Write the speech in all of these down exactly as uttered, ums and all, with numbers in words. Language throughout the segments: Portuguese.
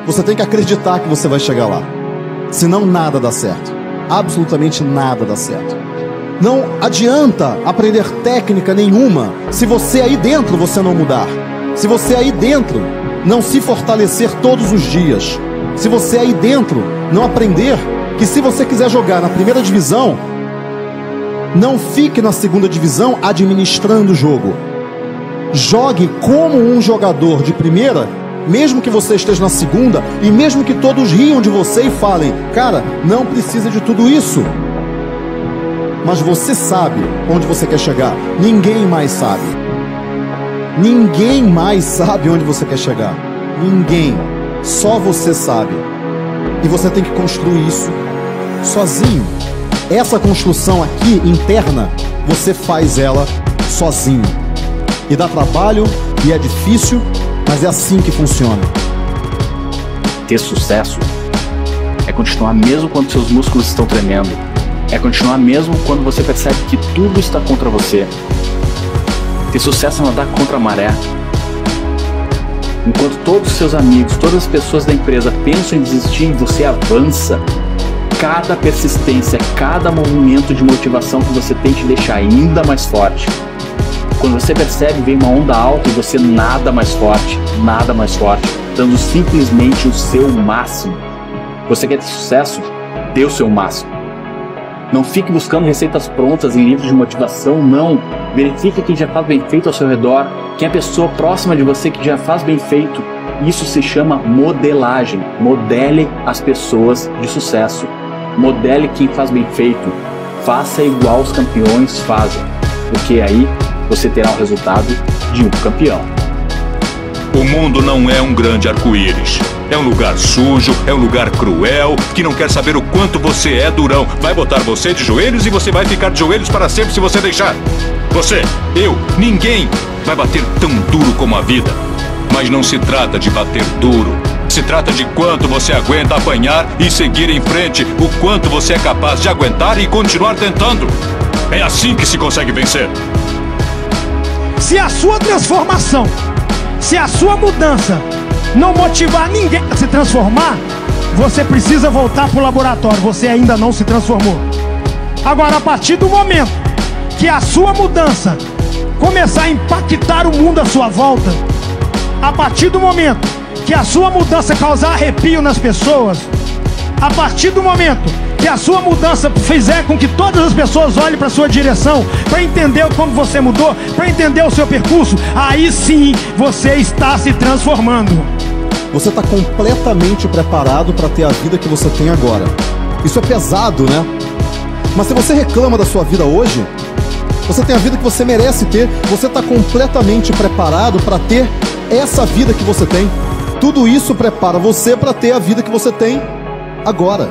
Você tem que acreditar que você vai chegar lá. Senão nada dá certo. Absolutamente nada dá certo. Não adianta aprender técnica nenhuma se você aí dentro você não mudar. Se você aí dentro não se fortalecer todos os dias. Se você aí dentro não aprender que se você quiser jogar na primeira divisão, não fique na segunda divisão administrando o jogo. Jogue como um jogador de primeira, mesmo que você esteja na segunda, e mesmo que todos riam de você e falem, cara, não precisa de tudo isso. Mas você sabe onde você quer chegar. Ninguém mais sabe. Ninguém mais sabe onde você quer chegar. Ninguém. Só você sabe. E você tem que construir isso sozinho. Essa construção aqui, interna, você faz ela sozinho. E dá trabalho, e é difícil, mas é assim que funciona. Ter sucesso é continuar mesmo quando seus músculos estão tremendo. É continuar mesmo quando você percebe que tudo está contra você. Ter sucesso é nadar contra a maré. Enquanto todos os seus amigos, todas as pessoas da empresa pensam em desistir, você avança. Cada persistência, cada movimento de motivação que você tem te deixa ainda mais forte. Quando você percebe, vem uma onda alta e você nada mais forte, nada mais forte, dando simplesmente o seu máximo. Você quer ter sucesso? Dê o seu máximo. Não fique buscando receitas prontas em livros de motivação, não. Verifique quem já faz bem feito ao seu redor, quem é a pessoa próxima de você que já faz bem feito. Isso se chama modelagem. Modele as pessoas de sucesso. Modele quem faz bem feito. Faça igual os campeões fazem, porque aí você terá o resultado de um campeão. O mundo não é um grande arco-íris. É um lugar sujo, é um lugar cruel, que não quer saber o quanto você é durão. Vai botar você de joelhos e você vai ficar de joelhos para sempre se você deixar. Você, eu, ninguém vai bater tão duro como a vida. Mas não se trata de bater duro. Se trata de quanto você aguenta apanhar e seguir em frente. O quanto você é capaz de aguentar e continuar tentando. É assim que se consegue vencer. Se a sua transformação, se a sua mudança não motivar ninguém a se transformar, você precisa voltar para o laboratório. Você ainda não se transformou. Agora, a partir do momento que a sua mudança começar a impactar o mundo à sua volta, a partir do momento que a sua mudança causar arrepio nas pessoas, a partir do momento que a sua mudança fizer com que todas as pessoas olhem para a sua direção, para entender como você mudou, para entender o seu percurso, aí sim você está se transformando. Você está completamente preparado para ter a vida que você tem agora. Isso é pesado, né? Mas se você reclama da sua vida hoje, você tem a vida que você merece ter. Você está completamente preparado para ter essa vida que você tem. Tudo isso prepara você para ter a vida que você tem agora.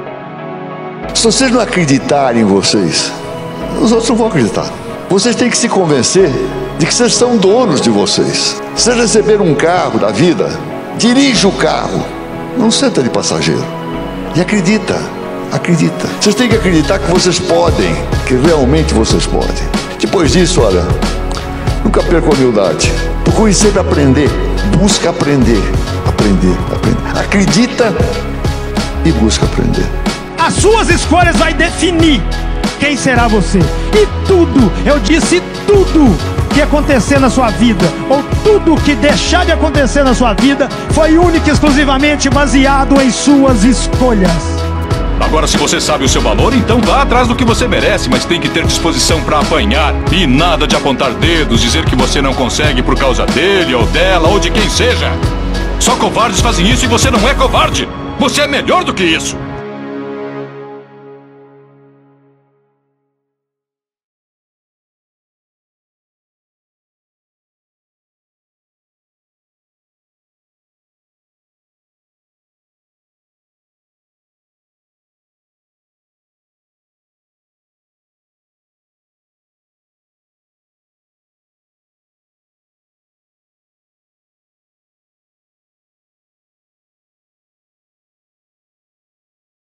Se vocês não acreditarem em vocês, os outros não vão acreditar. Vocês têm que se convencer de que vocês são donos de vocês. Se vocês receberam um carro da vida, dirija o carro, não senta de passageiro. E acredita, acredita. Vocês têm que acreditar que vocês podem, que realmente vocês podem. Depois disso, olha, nunca perca a humildade. Procure sempre aprender, busca aprender, aprender, aprender. Acredita e busca aprender. As suas escolhas vai definir quem será você. E tudo, eu disse tudo que acontecer na sua vida, ou tudo que deixar de acontecer na sua vida, foi única e exclusivamente baseado em suas escolhas. Agora, se você sabe o seu valor, então vá atrás do que você merece, mas tem que ter disposição para apanhar. E nada de apontar dedos, dizer que você não consegue por causa dele ou dela ou de quem seja. Só covardes fazem isso e você não é covarde. Você é melhor do que isso.